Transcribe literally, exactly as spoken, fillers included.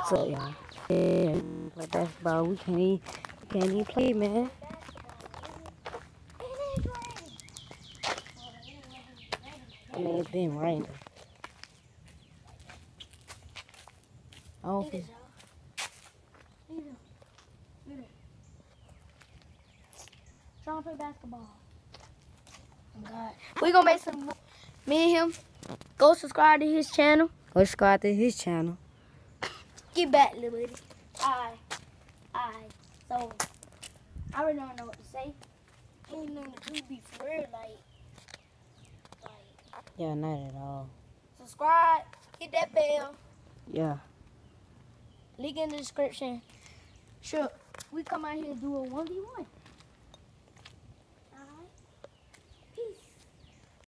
So yeah, yeah, play basketball. We can't even, we can't even play, man. I mean, it's been raining. I don't feel. Trying to play basketball. Oh God. We gonna make some. Me and him. Go subscribe to his channel. Go subscribe to his channel. Get back, little lady. Alright. Alright. So, I really don't know what to say. I ain't nothing to do be for real, like, like. Yeah, not at all. Subscribe. Hit that bell. Yeah. Link in the description. Sure. We come out here and do a one v one.